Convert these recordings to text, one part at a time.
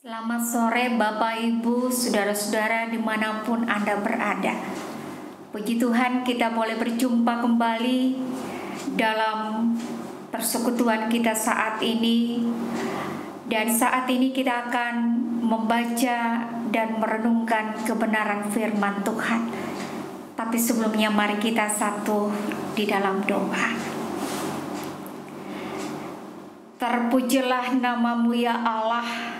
Selamat sore Bapak Ibu, saudara-saudara dimanapun Anda berada. Puji Tuhan kita boleh berjumpa kembali dalam persekutuan kita saat ini. Dan saat ini kita akan membaca dan merenungkan kebenaran firman Tuhan. Tapi sebelumnya mari kita satu di dalam doa. Terpujilah namamu ya Allah,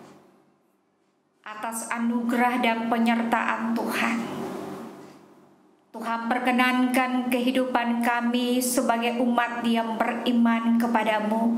atas anugerah dan penyertaan Tuhan. Tuhan perkenankan kehidupan kami sebagai umat yang beriman kepadamu.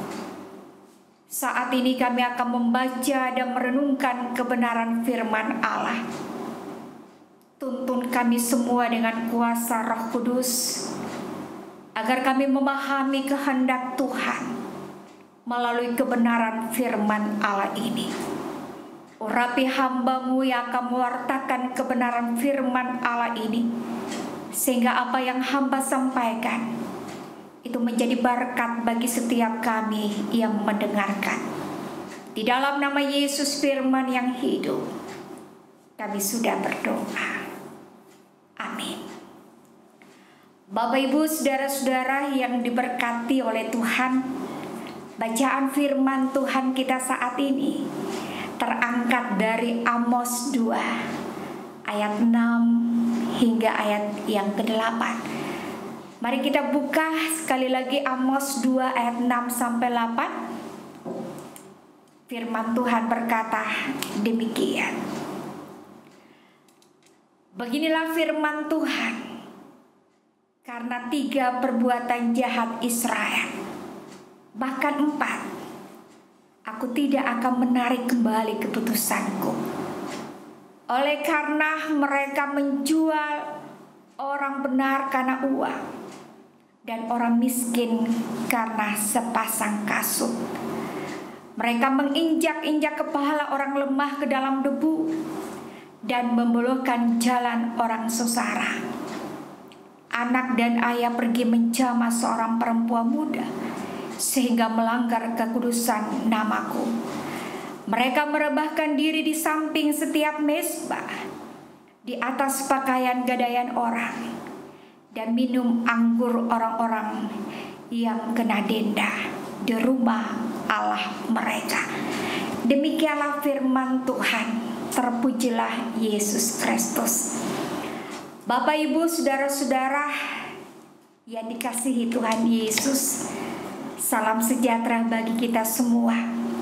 Saat ini kami akan membaca dan merenungkan kebenaran firman Allah. Tuntun kami semua dengan kuasa Roh Kudus, agar kami memahami kehendak Tuhan melalui kebenaran firman Allah ini. Urapi hamba-Mu yang akan mewartakan kebenaran firman Allah ini, sehingga apa yang hamba sampaikan itu menjadi berkat bagi setiap kami yang mendengarkan. Di dalam nama Yesus firman yang hidup, kami sudah berdoa. Amin. Bapak Ibu saudara-saudara yang diberkati oleh Tuhan, bacaan firman Tuhan kita saat ini terangkat dari Amos 2 ayat 6 hingga ayat yang ke-8. Mari kita buka sekali lagi Amos 2 ayat 6 sampai 8. Firman Tuhan berkata demikian. Beginilah firman Tuhan, karena 3 perbuatan jahat Israel, bahkan 4, aku tidak akan menarik kembali keputusanku. Oleh karena mereka menjual orang benar karena uang, dan orang miskin karena sepasang kasut. Mereka menginjak-injak kepala orang lemah ke dalam debu, dan membelokkan jalan orang sengsara. Anak dan ayah pergi menjamah seorang perempuan muda, sehingga melanggar kekudusan namaku. Mereka merebahkan diri di samping setiap mezbah, di atas pakaian gadaian orang, dan minum anggur orang-orang yang kena denda di rumah Allah mereka. Demikianlah firman Tuhan. Terpujilah Yesus Kristus. Bapak Ibu saudara-saudara yang dikasihi Tuhan Yesus, salam sejahtera bagi kita semua.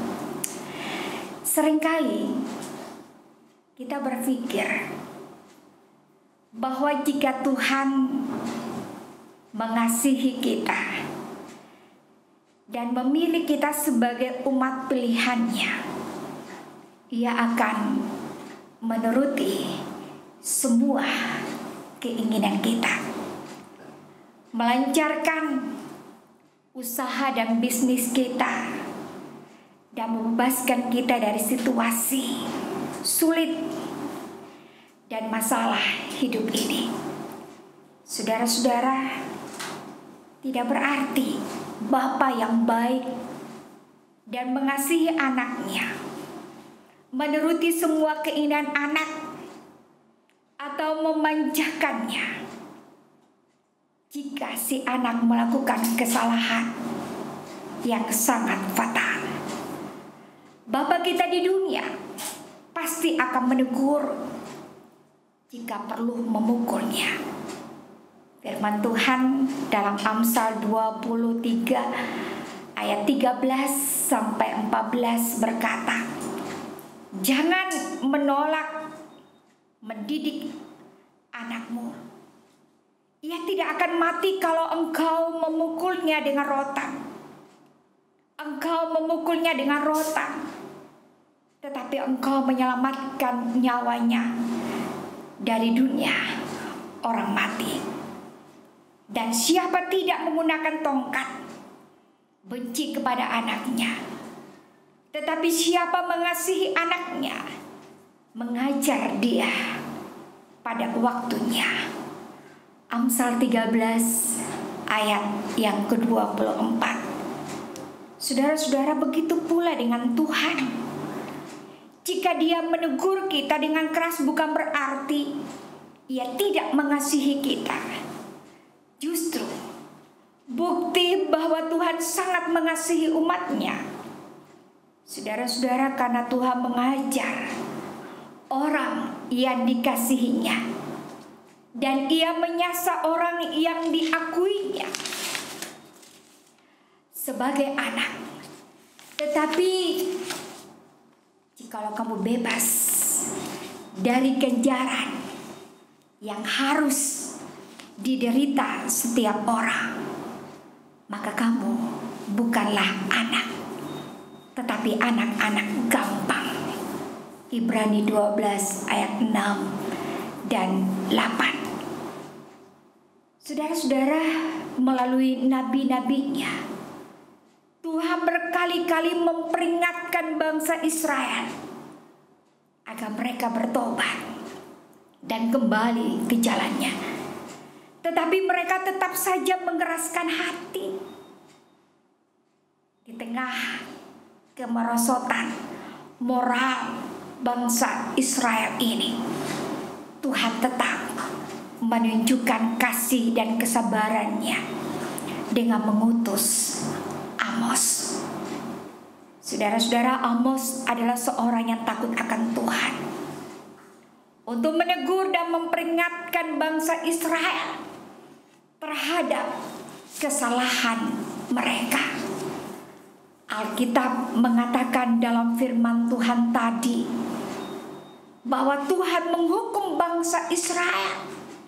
Seringkali kita berpikir bahwa jika Tuhan mengasihi kita dan memilih kita sebagai umat pilihannya, Ia akan menuruti semua keinginan kita, melancarkan usaha dan bisnis kita, dan membebaskan kita dari situasi sulit dan masalah hidup ini. Saudara-saudara, tidak berarti Bapa yang baik dan mengasihi anaknya menuruti semua keinginan anak atau memanjakannya jika si anak melakukan kesalahan yang sangat fatal. Bapa kita di dunia pasti akan menegur jika perlu memukulnya. Firman Tuhan dalam Amsal 23 ayat 13 sampai 14 berkata, jangan menolak mendidik anakmu. Ia tidak akan mati kalau engkau memukulnya dengan rotan. Engkau memukulnya dengan rotan, tetapi engkau menyelamatkan nyawanya dari dunia orang mati. Dan siapa tidak menggunakan tongkat benci kepada anaknya, tetapi siapa mengasihi anaknya mengajar dia pada waktunya. Amsal 13 ayat yang ke-24. Saudara-saudara, begitu pula dengan Tuhan. Jika dia menegur kita dengan keras bukan berarti ia tidak mengasihi kita. Justru bukti bahwa Tuhan sangat mengasihi umatnya. Saudara-saudara, karena Tuhan mengajar orang yang dikasihinya, dan ia menyasa orang yang diakuinya sebagai anak. Tetapi jikalau kamu bebas dari ganjaran yang harus diderita setiap orang, maka kamu bukanlah anak, tetapi anak-anak gampang. Ibrani 12 ayat 6 dan 8. Saudara-saudara, melalui nabi-nabinya, Tuhan berkali-kali memperingatkan bangsa Israel agar mereka bertobat dan kembali ke jalannya. Tetapi mereka tetap saja mengeraskan hati. Di tengah kemerosotan moral bangsa Israel ini, Tuhan tetap menunjukkan kasih dan kesabarannya dengan mengutus Amos. Saudara-saudara, Amos adalah seorang yang takut akan Tuhan untuk menegur dan memperingatkan bangsa Israel terhadap kesalahan mereka. Alkitab mengatakan dalam firman Tuhan tadi bahwa Tuhan menghukum bangsa Israel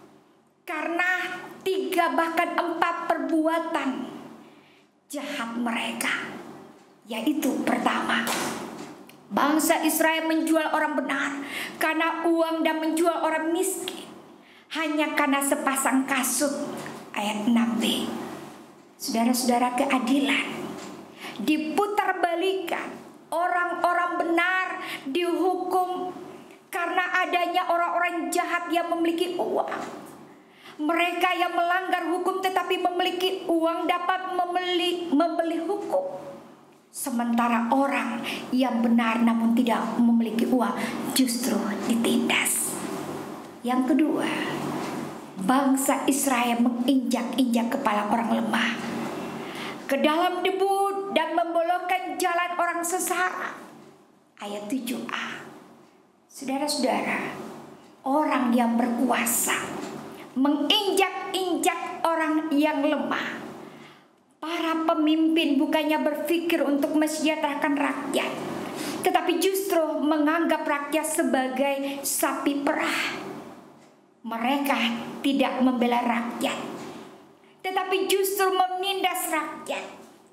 karena 3 bahkan 4 perbuatan jahat mereka. Yaitu pertama, bangsa Israel menjual orang benar karena uang dan menjual orang miskin hanya karena sepasang kasut. Ayat 6b. Saudara-saudara, keadilan diputarbalikan. Orang-orang benar dihukum karena adanya orang-orang jahat yang memiliki uang. Mereka yang melanggar hukum tetapi memiliki uang dapat membeli hukum. Sementara orang yang benar namun tidak memiliki uang justru ditindas. Yang kedua, bangsa Israel menginjak-injak kepala orang lemah ke dalam debu dan membolokkan jalan orang sesara. Ayat 7a. Saudara-saudara, orang yang berkuasa menginjak-injak orang yang lemah. Para pemimpin bukannya berpikir untuk mesejahterakan rakyat, tetapi justru menganggap rakyat sebagai sapi perah. Mereka tidak membela rakyat, tetapi justru menindas rakyat.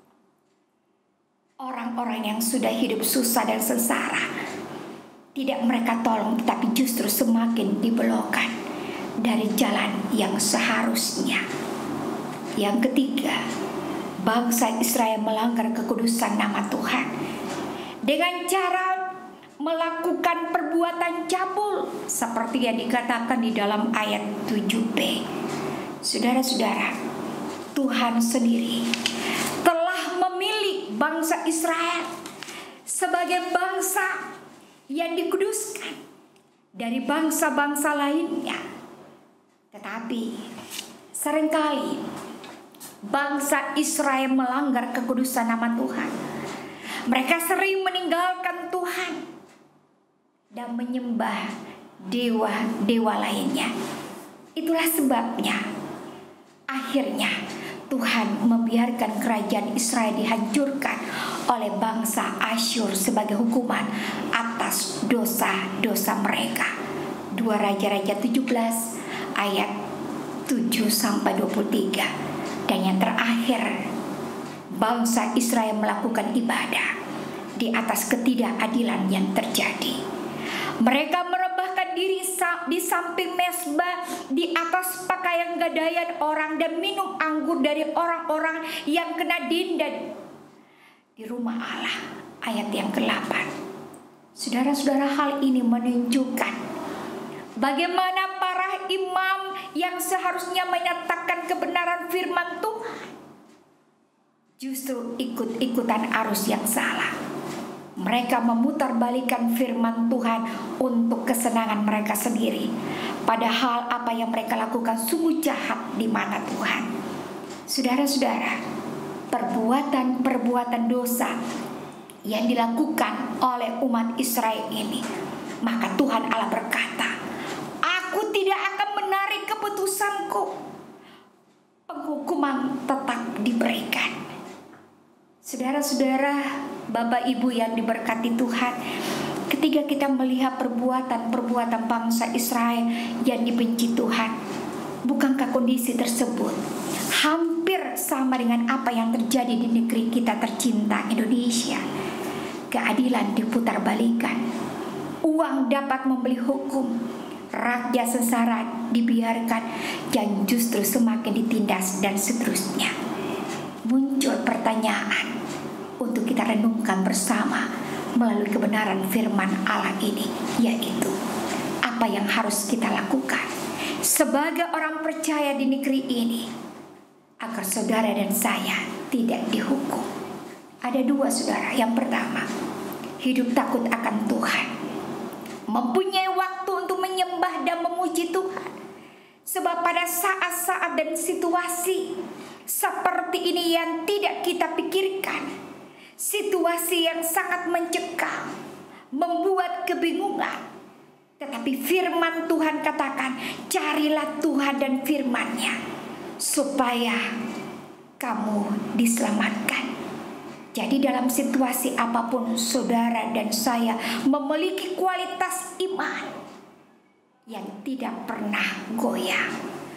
Orang-orang yang sudah hidup susah dan sengsara tidak mereka tolong, tetapi justru semakin dibelokkan dari jalan yang seharusnya. Yang ketiga, bangsa Israel melanggar kekudusan nama Tuhan dengan cara melakukan perbuatan cabul seperti yang dikatakan di dalam ayat 7b. Saudara-saudara, Tuhan sendiri telah memilih bangsa Israel sebagai bangsa yang dikuduskan dari bangsa-bangsa lainnya. Tetapi seringkali bangsa Israel melanggar kekudusan nama Tuhan. Mereka sering meninggalkan Tuhan dan menyembah dewa-dewa lainnya. Itulah sebabnya akhirnya Tuhan membiarkan kerajaan Israel dihancurkan oleh bangsa Asyur sebagai hukuman atas dosa-dosa mereka. 2 Raja-Raja 17 ayat 7-23. Dan yang terakhir, bangsa Israel melakukan ibadah di atas ketidakadilan yang terjadi. Mereka merebahkan diri di samping mezbah di atas pakaian gadaian orang dan minum anggur dari orang-orang yang kena dinda di rumah Allah. Ayat yang ke-8. Saudara-saudara, hal ini menunjukkan bagaimana para imam yang seharusnya menyatakan kebenaran firman Tuhan justru ikut-ikutan arus yang salah. Mereka memutarbalikkan firman Tuhan untuk kesenangan mereka sendiri. Padahal apa yang mereka lakukan sungguh jahat di mata Tuhan. Saudara-saudara, perbuatan-perbuatan dosa yang dilakukan oleh umat Israel ini, maka Tuhan Allah berkata, "Aku tidak akan menarik keputusanku. Penghukuman tetap diberikan." Saudara-saudara, Bapak Ibu yang diberkati Tuhan, ketika kita melihat perbuatan-perbuatan bangsa Israel yang dibenci Tuhan, bukankah kondisi tersebut hampir sama dengan apa yang terjadi di negeri kita tercinta Indonesia? Keadilan diputarbalikkan, uang dapat membeli hukum, rakyat sengsara dibiarkan, dan justru semakin ditindas dan seterusnya. Muncul pertanyaan untuk kita renungkan bersama melalui kebenaran firman Allah ini, yaitu apa yang harus kita lakukan sebagai orang percaya di negeri ini agar saudara dan saya tidak dihukum. Ada dua, saudara. Yang pertama, hidup takut akan Tuhan, mempunyai waktu untuk menyembah dan memuji Tuhan. Sebab pada saat-saat dan situasi seperti ini yang tidak kita pikirkan, situasi yang sangat mencekam, membuat kebingungan, tetapi firman Tuhan katakan, carilah Tuhan dan firman-Nya supaya kamu diselamatkan. Jadi dalam situasi apapun saudara dan saya memiliki kualitas iman yang tidak pernah goyah,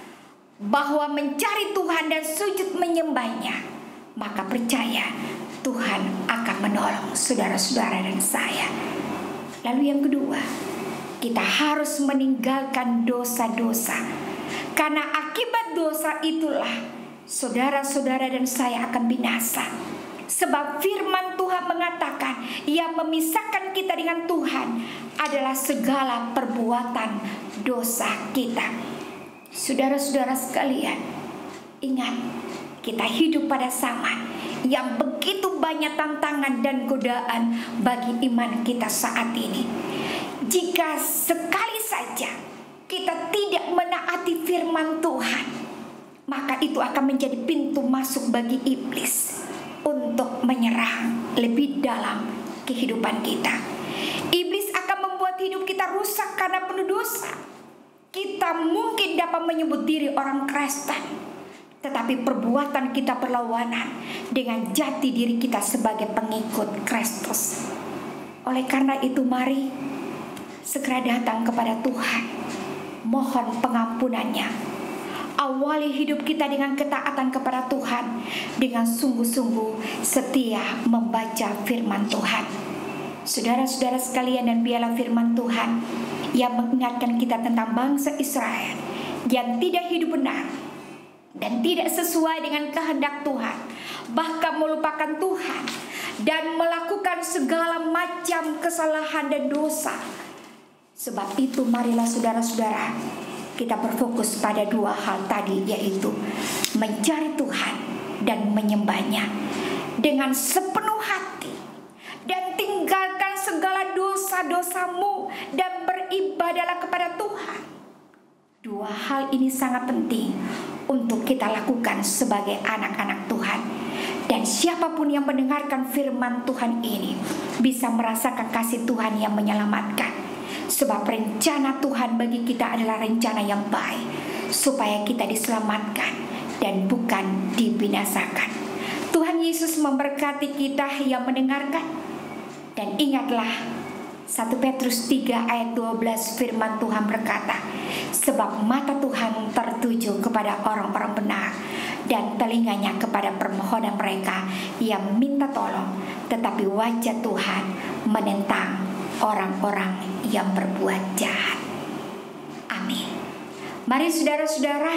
bahwa mencari Tuhan dan sujud menyembahnya, maka percaya Tuhan akan menolong saudara-saudara dan saya. Lalu yang kedua, kita harus meninggalkan dosa-dosa, karena akibat dosa itulah saudara-saudara dan saya akan binasa. Sebab firman Tuhan mengatakan, yang memisahkan kita dengan Tuhan adalah segala perbuatan dosa kita. Saudara-saudara sekalian, ingat, kita hidup pada zaman yang begitu banyak tantangan dan godaan bagi iman kita saat ini. Jika sekali saja kita tidak menaati firman Tuhan, maka itu akan menjadi pintu masuk bagi iblis untuk menyerang lebih dalam kehidupan kita. Iblis akan membuat hidup kita rusak karena penuh dosa. Kita mungkin dapat menyebut diri orang Kristen, tetapi perbuatan kita berlawanan dengan jati diri kita sebagai pengikut Kristus. Oleh karena itu, mari segera datang kepada Tuhan, mohon pengampunannya. Awali hidup kita dengan ketaatan kepada Tuhan, dengan sungguh-sungguh setia membaca firman Tuhan. Saudara-saudara sekalian, dan biarlah firman Tuhan yang mengingatkan kita tentang bangsa Israel yang tidak hidup benar dan tidak sesuai dengan kehendak Tuhan, bahkan melupakan Tuhan dan melakukan segala macam kesalahan dan dosa. Sebab itu marilah saudara-saudara, kita berfokus pada dua hal tadi, yaitu mencari Tuhan dan menyembahnya dengan sepenuh hati, dan tinggalkan segala dosa-dosamu dan beribadahlah kepada Tuhan. Dua hal ini sangat penting untuk kita lakukan sebagai anak-anak Tuhan. Dan siapapun yang mendengarkan firman Tuhan ini bisa merasakan kasih Tuhan yang menyelamatkan. Sebab rencana Tuhan bagi kita adalah rencana yang baik, supaya kita diselamatkan dan bukan dibinasakan. Tuhan Yesus memberkati kita yang mendengarkan. Dan ingatlah 1 Petrus 3 ayat 12, firman Tuhan berkata, sebab mata Tuhan tertuju kepada orang-orang benar, dan telinganya kepada permohonan mereka yang minta tolong, tetapi wajah Tuhan menentang orang-orang yang berbuat jahat. Amin. Mari saudara-saudara,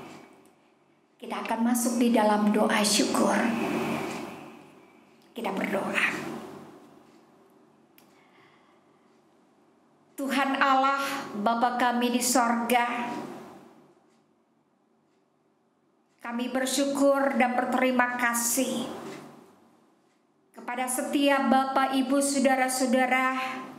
kita akan masuk di dalam doa syukur. Kita berdoa. Tuhan Allah, Bapa kami di sorga, kami bersyukur dan berterima kasih kepada setiap Bapak, Ibu, Saudara-saudara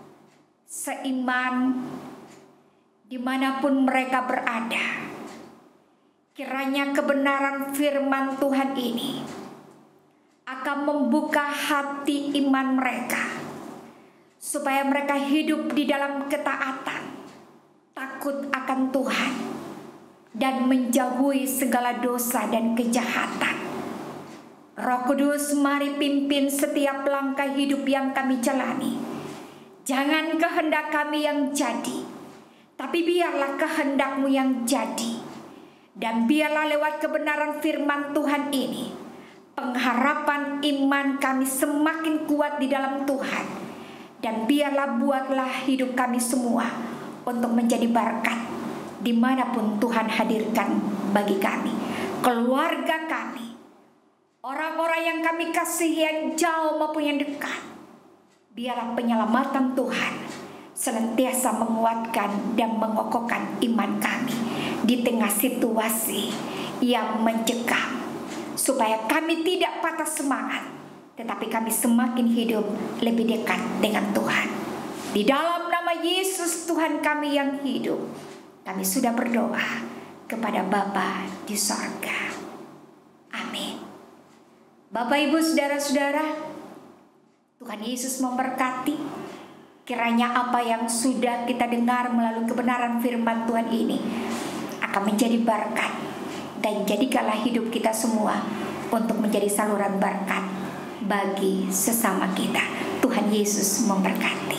seiman dimanapun mereka berada. Kiranya kebenaran firman Tuhan ini akan membuka hati iman mereka, supaya mereka hidup di dalam ketaatan, takut akan Tuhan, dan menjauhi segala dosa dan kejahatan. Roh Kudus, mari pimpin setiap langkah hidup yang kami jalani. Jangan kehendak kami yang jadi, tapi biarlah kehendak-Mu yang jadi. Dan biarlah lewat kebenaran firman Tuhan ini, pengharapan iman kami semakin kuat di dalam Tuhan. Dan biarlah buatlah hidup kami semua untuk menjadi berkat dimanapun Tuhan hadirkan bagi kami, keluarga kami, orang-orang yang kami kasihi yang jauh maupun yang dekat. Biarlah penyelamatan Tuhan senantiasa menguatkan dan mengokohkan iman kami di tengah situasi yang mencekam, supaya kami tidak patah semangat, tetapi kami semakin hidup lebih dekat dengan Tuhan. Di dalam nama Yesus Tuhan kami yang hidup, kami sudah berdoa kepada Bapa di sorga. Amin. Bapak, Ibu, Saudara-saudara, Tuhan Yesus memberkati. Kiranya apa yang sudah kita dengar melalui kebenaran firman Tuhan ini akan menjadi berkat, dan jadikanlah hidup kita semua untuk menjadi saluran berkat bagi sesama kita. Tuhan Yesus memberkati.